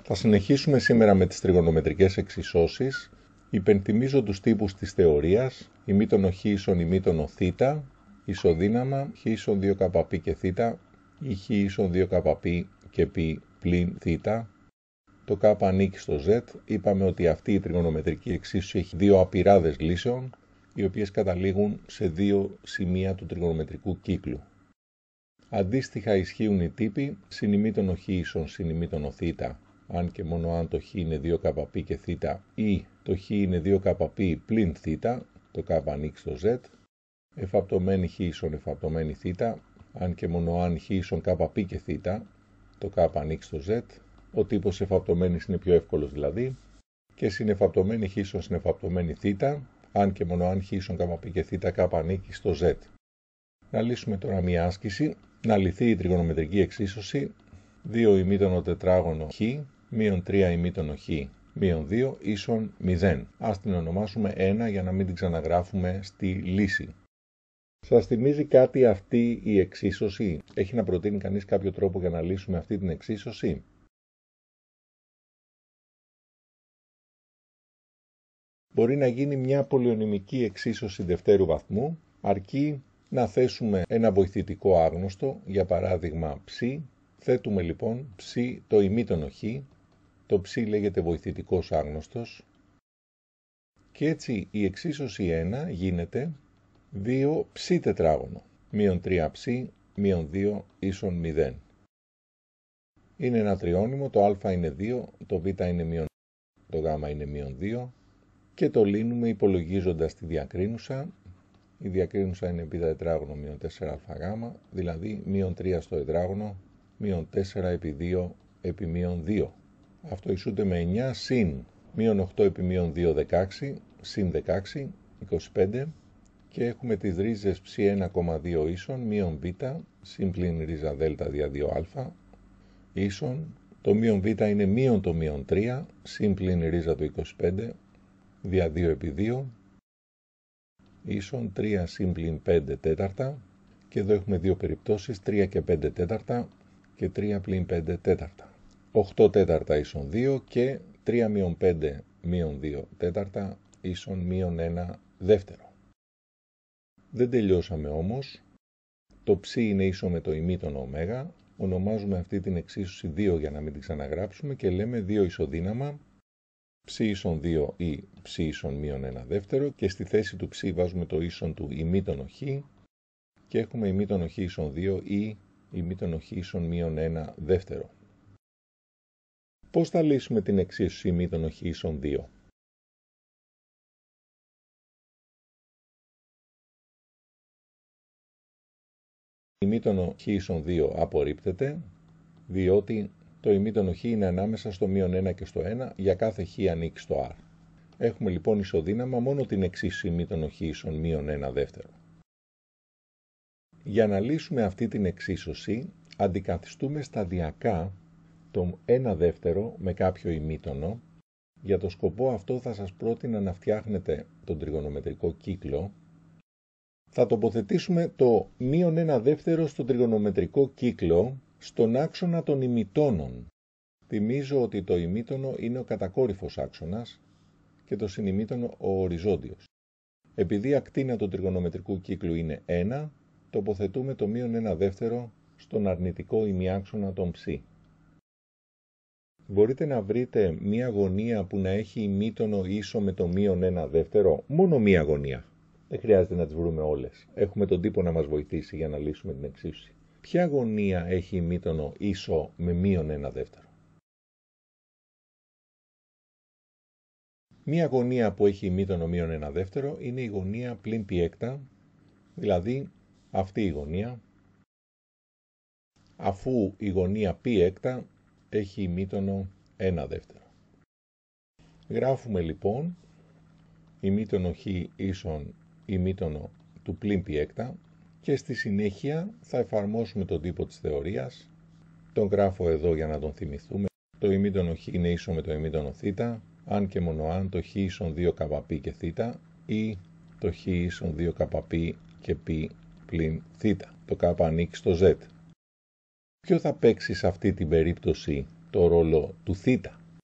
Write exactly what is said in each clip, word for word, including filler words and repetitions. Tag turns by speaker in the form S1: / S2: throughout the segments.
S1: Θα συνεχίσουμε σήμερα με τις τριγωνομετρικές εξισώσεις. Υπενθυμίζω τους τύπους της θεωρίας: ημίτονο χ ίσον ημίτονο θ, ισοδύναμα χ ίσον δύο κπ και θ ή χ ίσον δύο κπ και π πλην θ. Το k ανήκει στο z. Είπαμε ότι αυτή η τριγωνομετρική εξίσωση έχει δύο απειράδες λύσεων, οι οποίες καταλήγουν σε δύο σημεία του τριγωνομετρικού κύκλου. Αντίστοιχα ισχύουν οι τύποι συνημίτονο χ ίσον συνημίτονο θ, αν και μόνο αν το χ είναι δύο κπ και θ, ή το χ είναι δύο κπ πλην θ, το k ανήκει στο z, εφαπτωμένη χ ίσον εφαπτωμένη θ, αν και μόνο αν χ ίσον κπ και θ, το k ανήκει στο z, ο τύπος εφαπτωμένης είναι πιο εύκολος δηλαδή, και συνεφαπτωμένη χ ίσον συνεφαπτωμένη θ, αν και μόνο αν χ ίσον κπ και θ, k ανήκει στο z. Να λύσουμε τώρα μία άσκηση. Να λυθεί η τριγωνομετρική εξίσωση δύο ημίτονο τετράγωνο χ μείον τρία ημίτονο χ μείον δύο ίσον μηδέν. Ας την ονομάσουμε ένα για να μην την ξαναγράφουμε στη λύση. Σας θυμίζει κάτι αυτή η εξίσωση? Έχει να προτείνει κανείς κάποιο τρόπο για να λύσουμε αυτή την εξίσωση? Μπορεί να γίνει μια πολυονυμική εξίσωση δευτέρου βαθμού, αρκεί να θέσουμε ένα βοηθητικό άγνωστο, για παράδειγμα ψ. Θέτουμε λοιπόν ψ το ημίτονο χ, το ψ λέγεται βοηθητικός άγνωστος, και έτσι η εξίσωση ένα γίνεται δύο ψ τετράγωνο, μείον τρία ψ, μείον δύο ίσον μηδέν. Είναι ένα τριώνυμο, το α είναι δύο, το β είναι μείον, το γ είναι μείον δύο, και το λύνουμε υπολογίζοντας τη διακρίνουσα. Η διακρίνουσα είναι π τετράγωνο μείον τέσσερα α γ, δηλαδή μείον τρία στο τετράγωνο, μείον τέσσερα επί δύο επί μείον δύο. Αυτό ισούται με εννιά συν μείον οκτώ επί μείον δύο, δεκαέξι, συν δεκαέξι, είκοσι πέντε, και έχουμε τις ρίζες ψ ένα κόμμα δύο ίσον μείον β συν πλην ρίζα δ δια δύο α ίσον, το μείον β είναι μείον το μείον τρία συν πλην ρίζα του είκοσι πέντε δια δύο επί δύο ίσον τρία συν πλην πέντε τέταρτα, και εδώ έχουμε δύο περιπτώσεις, τρία και πέντε τέταρτα και τρία πλην πέντε τέταρτα. οκτώ τέταρτα ίσον δύο και τρία μείον πέντε μείον δύο τέταρτα ίσον μείον ένα δεύτερο. Δεν τελειώσαμε όμως. Το ψ είναι ίσο με το ημίτονο ω. Ονομάζουμε αυτή την εξίσωση δύο για να μην την ξαναγράψουμε και λέμε δύο ισοδύναμα ψ ίσον δύο ή ψ ίσον μείον ένα δεύτερο, και στη θέση του ψ βάζουμε το ίσον του ημίτονο χ και έχουμε ημίτονο χ ίσον δύο ή ημίτονο χ ίσον μείον ένα δεύτερο. Πώς θα λύσουμε την εξίσωση ημίτονο χ ίσον δύο? Ημίτονο χ ίσον δύο απορρίπτεται, διότι το ημίτονο χ είναι ανάμεσα στο μείον ένα και στο ένα για κάθε χ ανήκει στο r. Έχουμε λοιπόν ισοδύναμα μόνο την εξίσωση ημίτονο χ ίσον μείον ένα δεύτερο. Για να λύσουμε αυτή την εξίσωση, αντικαθιστούμε σταδιακά το ένα δεύτερο με κάποιο ημίτονο. Για το σκοπό αυτό θα σας πρότεινα να φτιάχνετε τον τριγωνομετρικό κύκλο. Θα τοποθετήσουμε το μείον ένα δεύτερο στον τριγωνομετρικό κύκλο στον άξονα των ημιτώνων. Θυμίζω ότι το ημίτονο είναι ο κατακόρυφος άξονας και το συνημίτονο ο οριζόντιος. Επειδή η ακτίνα του τριγωνομετρικού κύκλου είναι ένα, τοποθετούμε το μείον ένα δεύτερο στον αρνητικό ημιάξονα των ψ. Μπορείτε να βρείτε μία γωνία που να έχει ημίτονο ίσο με το μείον ένα δεύτερο? Μόνο μία γωνία. Δεν χρειάζεται να τις βρούμε όλες. Έχουμε τον τύπο να μας βοηθήσει για να λύσουμε την εξίσωση. Ποια γωνία έχει ημίτονο ίσο με μείον ένα δεύτερο? Μία γωνία που έχει ημίτονο μείον ένα δεύτερο είναι η γωνία πλην π έκτα, δηλαδή αυτή η γωνία, αφού η γωνία π έκτα έχει ημίτονο ένα δεύτερο. Γράφουμε λοιπόν ημίτονο χ ίσον ημίτονο του πλην π έκτα, και στη συνέχεια θα εφαρμόσουμε τον τύπο της θεωρίας. Τον γράφω εδώ για να τον θυμηθούμε. Το ημίτονο χ είναι ίσο με το ημίτονο θ, αν και μόνο αν το χ ίσον δύο κπ και θ ή το χ ίσον δύο κπ και π πλην θ. Το k ανήκει στο z. Ποιο θα παίξει σε αυτή την περίπτωση το ρόλο του θ.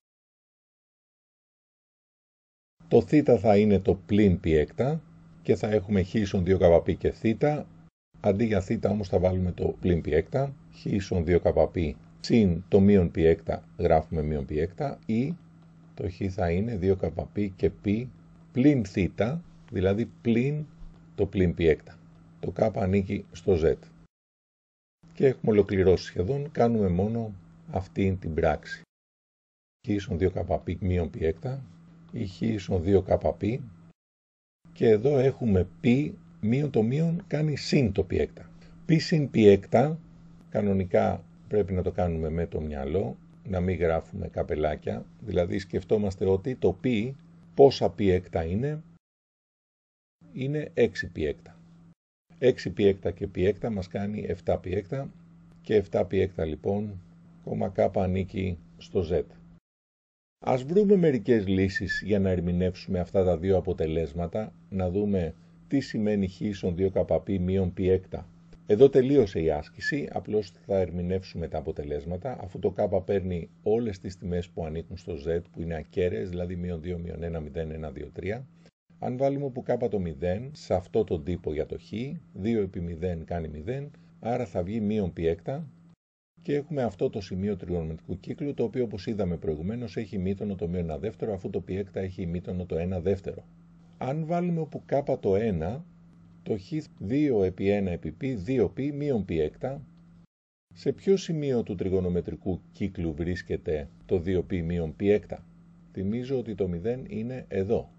S1: Το θ θα είναι το πλην π έκτα και θα έχουμε χ ίσον δύο κπ και θ. Αντί για θ όμως θα βάλουμε το πλην π έκτα, χ ίσον δύο κπ συν το μείον π έκτα γράφουμε μείον π έκτα ή το χ θα είναι δύο κπ και π πλην θ, δηλαδή πλην το πλην π έκτα. Το κ ανήκει στο z. Και έχουμε ολοκληρώσει σχεδόν, κάνουμε μόνο αυτή την πράξη. Χ ίσον δύο κπ μείον π έκτα ή χ ίσον δύο κπ και εδώ έχουμε π μείον το μείον κάνει συν το π έκτα. Π συν π έκτα κανονικά πρέπει να το κάνουμε με το μυαλό, να μην γράφουμε καπελάκια, δηλαδή σκεφτόμαστε ότι το π, πόσα π έκτα είναι, είναι έξι π έκτα. έξι π έκτα και π έκτα μας κάνει επτά π έκτα και επτά π έκτα λοιπόν, κόμμα κ ανήκει στο z. Ας βρούμε μερικές λύσεις για να ερμηνεύσουμε αυτά τα δύο αποτελέσματα, να δούμε τι σημαίνει χ ίσον δύο κπ μείον π έκτα. Εδώ τελείωσε η άσκηση, απλώς θα ερμηνεύσουμε τα αποτελέσματα, αφού το κ παίρνει όλες τις τιμές που ανήκουν στο z, που είναι ακέραιες, δηλαδή μείον δύο, μείον ένα, μηδέν, ένα, δύο, τρία. Αν βάλουμε όπου κ το μηδέν, σε αυτό τον τύπο για το χ, δύο επί μηδέν κάνει μηδέν, άρα θα βγει μείον π έκτα και έχουμε αυτό το σημείο τριγωνομετρικού κύκλου, το οποίο όπως είδαμε προηγουμένως έχει μείτονο το μείον ένα δεύτερο, αφού το π έκτα έχει μείτονο το ένα δεύτερο. Αν βάλουμε όπου κ το ένα, το χ δύο επί ένα επί π, δύο π μείον π έκτα, σε ποιο σημείο του τριγωνομετρικού κύκλου βρίσκεται το δύο π μείον π έκτα? Θυμίζω ότι το μηδέν είναι εδώ.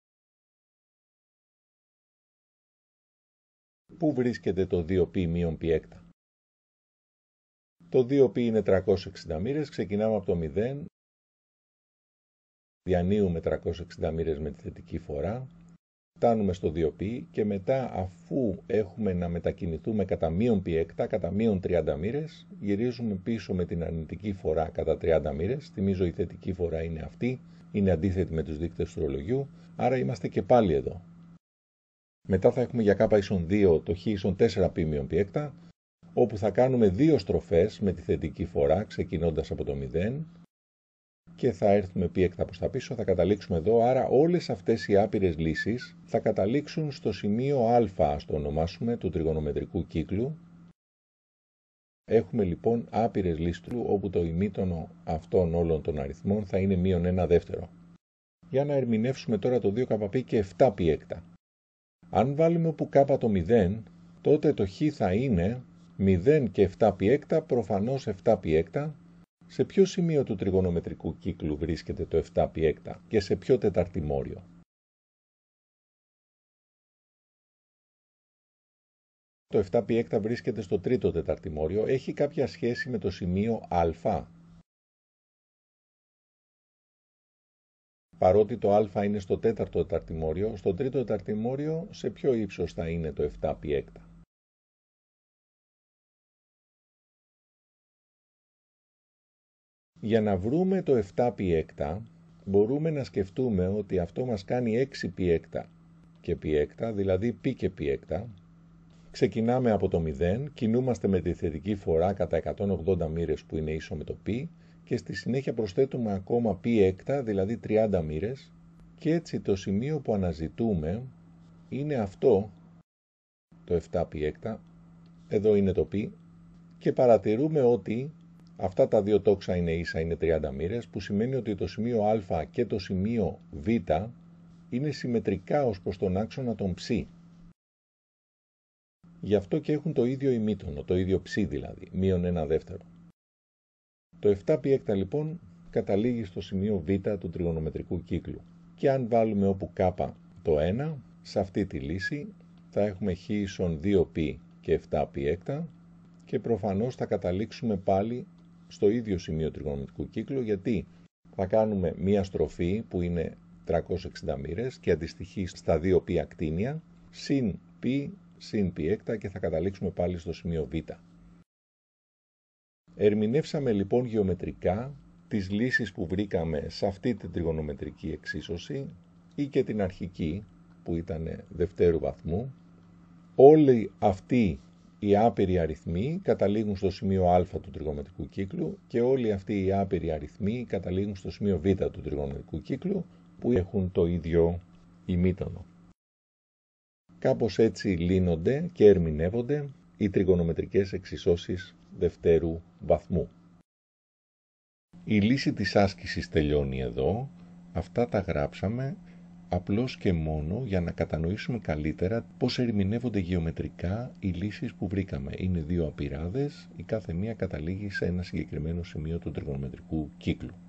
S1: Πού βρίσκεται το δύο π μείον π έκτα? Το δύο π είναι τριακόσιες εξήντα μοίρες, ξεκινάμε από το μηδέν, διανύουμε τριακόσιες εξήντα μοίρες με τη θετική φορά, φτάνουμε στο δύο π και μετά αφού έχουμε να μετακινηθούμε κατά μείον π έκτα, κατά μείον τριάντα μοίρες, γυρίζουμε πίσω με την αρνητική φορά κατά τριάντα μοίρες, θυμίζω η θετική φορά είναι αυτή, είναι αντίθετη με τους δείκτες του ρολογιού, άρα είμαστε και πάλι εδώ. Μετά θα έχουμε για κ ίσον δύο το χ ίσον τέσσερα π μείον π έκτα, όπου θα κάνουμε δύο στροφές με τη θετική φορά, ξεκινώντας από το μηδέν, και θα έρθουμε π έκτα προς τα πίσω, θα καταλήξουμε εδώ, άρα όλες αυτές οι άπειρες λύσεις θα καταλήξουν στο σημείο α, ας το ονομάσουμε, του τριγωνομετρικού κύκλου. Έχουμε λοιπόν άπειρες λύσεις του, όπου το ημίτονο αυτών όλων των αριθμών θα είναι μείον ένα δεύτερο. Για να ερμηνεύσουμε τώρα το δύο κπ και επτά π έκτα. Αν βάλουμε όπου κ το μηδέν, τότε το χ θα είναι μηδέν και επτά π έκτα, προφανώς επτά π έκτα. Σε ποιο σημείο του τριγωνομετρικού κύκλου βρίσκεται το επτά π έκτα και σε ποιο τεταρτημόριο? Το επτά π έκτα βρίσκεται στο τρίτο τεταρτημόριο, έχει κάποια σχέση με το σημείο α. Παρότι το α είναι στο τέταρτο τεταρτημόριο, στο τρίτο τεταρτημόριο σε ποιο ύψος θα είναι το επτά π έκτα? Για να βρούμε το επτά π έκτα, μπορούμε να σκεφτούμε ότι αυτό μας κάνει έξι π έκτα και π έκτα, δηλαδή π και π έκτα. Ξεκινάμε από το μηδέν, κινούμαστε με τη θετική φορά κατά εκατόν ογδόντα μοίρες που είναι ίσο με το π και στη συνέχεια προσθέτουμε ακόμα π έκτα, δηλαδή τριάντα μοίρες, και έτσι το σημείο που αναζητούμε είναι αυτό, το επτά π έκτα, εδώ είναι το π, και παρατηρούμε ότι αυτά τα δύο τόξα είναι ίσα, είναι τριάντα μοίρες, που σημαίνει ότι το σημείο α και το σημείο β είναι συμμετρικά ως προς τον άξονα των ψ. Γι' αυτό και έχουν το ίδιο ημίτονο, το ίδιο ψ δηλαδή, μείον ένα δεύτερο. Το επτά π έκτα λοιπόν καταλήγει στο σημείο β του τριγωνομετρικού κύκλου. Και αν βάλουμε όπου κ το ένα, σε αυτή τη λύση θα έχουμε χ ίσον δύο π και επτά π έκτα και προφανώς θα καταλήξουμε πάλι στο ίδιο σημείο τριγωνομετρικού κύκλου, γιατί θα κάνουμε μία στροφή που είναι τριακόσιες εξήντα μοίρες και αντιστοιχεί στα δύο π ακτίνια, συν π συν π έκτα και θα καταλήξουμε πάλι στο σημείο β. Ερμηνεύσαμε λοιπόν γεωμετρικά τις λύσεις που βρήκαμε σε αυτή την τριγωνομετρική εξίσωση ή και την αρχική που ήταν δευτέρου βαθμού. Όλη αυτή οι άπειροι αριθμοί καταλήγουν στο σημείο α του τριγωνομετρικού κύκλου και όλοι αυτοί οι άπειροι αριθμοί καταλήγουν στο σημείο β του τριγωνομετρικού κύκλου που έχουν το ίδιο ημίτονο. Κάπως έτσι λύνονται και ερμηνεύονται οι τριγωνομετρικές εξισώσεις δευτέρου βαθμού. Η λύση της άσκησης τελειώνει εδώ. Αυτά τα γράψαμε απλώς και μόνο για να κατανοήσουμε καλύτερα πώς ερμηνεύονται γεωμετρικά οι λύσεις που βρήκαμε. Είναι δύο απειράδες, η κάθε μία καταλήγει σε ένα συγκεκριμένο σημείο του τριγωνομετρικού κύκλου.